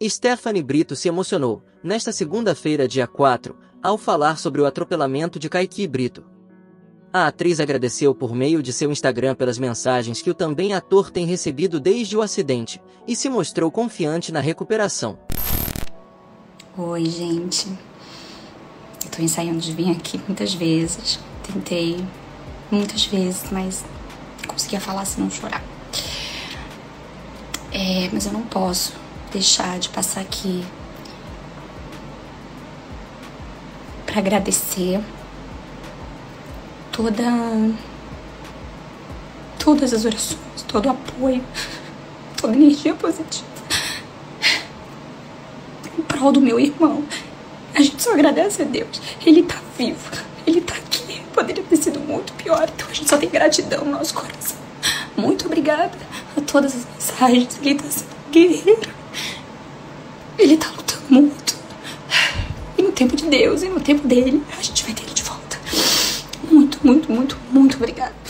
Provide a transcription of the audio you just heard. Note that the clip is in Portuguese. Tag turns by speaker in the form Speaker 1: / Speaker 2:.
Speaker 1: Stephanie Brito se emocionou, nesta segunda-feira, dia 4, ao falar sobre o atropelamento de Kaique Brito. A atriz agradeceu por meio de seu Instagram pelas mensagens que o também ator tem recebido desde o acidente, e se mostrou confiante na recuperação.
Speaker 2: Oi, gente. Eu tô ensaiando de vir aqui muitas vezes. Tentei muitas vezes, mas não conseguia falar sem não chorar. Mas eu não posso deixar de passar aqui pra agradecer todas as orações, todo o apoio, toda a energia positiva em prol do meu irmão. A gente só agradece a Deus. Ele tá vivo, ele tá aqui. Poderia ter sido muito pior, então a gente só tem gratidão no nosso coração. Muito obrigada a todas as mensagens. Ele tá sendo um guerreiro. Ele tá lutando muito. E no tempo de Deus, e no tempo dele, a gente vai ter ele de volta. Muito, muito, muito, muito obrigada.